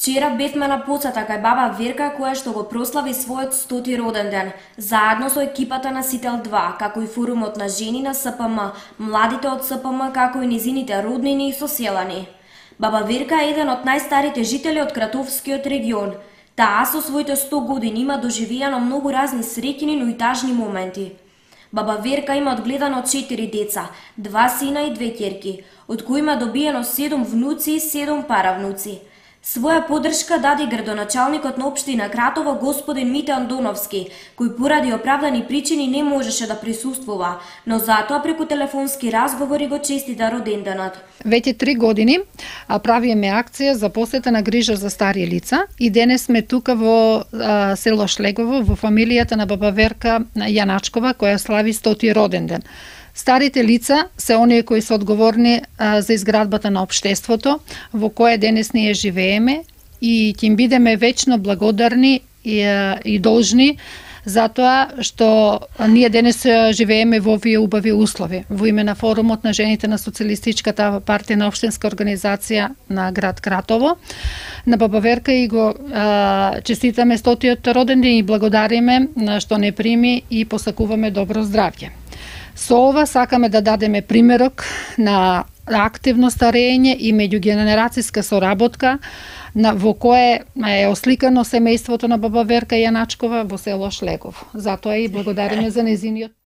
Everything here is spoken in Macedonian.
Вчера бевме на посета кај баба Верка која што го прослави својот 100-ти роден ден, заедно со екипата на Сител 2, како и форумот на жени на СПМ, младите од СПМ, како и низините роднини и соселани. Баба Верка е еден од најстарите жители од Кратовскиот регион. Таа со своите 100 години има доживеано многу разни среќни, но и тажни моменти. Баба Верка има одгледано 4 деца, 2 сина и 2 ќерки, од кои има добиено 7 внуци и 7 паравнуци. Своја поддршка даде градоначалникот на општина Кратово господин Мите Андоновски, кој поради оправдани причини не можеше да присуствува, но затоа преку телефонски разговори го честита роденденот. Веќе 3 години правиме акција за посета на грижа за стари лица и денес сме тука во село Шлегово во фамилијата на баба Верка Јаначкова која слави 100-ти роден ден. Старите лица се оние кои се одговорни за изградбата на општеството во кое денес ние живееме и ќе им бидеме вечно благодарни и должни за тоа што ние денес живееме во овие убави услови. Во име на форумот на жените на Социјалистичката партија на општинска организација на град Кратово, на баба Верка и го честитаме 100-тиот роден ден и благодариме што не прими и посакуваме добро здравје. Со ова сакаме да дадеме примерок на активно старење и меѓугенерацијска соработка во кое е осликано семејството на баба Верка Јаначкова во село Шлегово. Затоа и благодариме за нејзиниот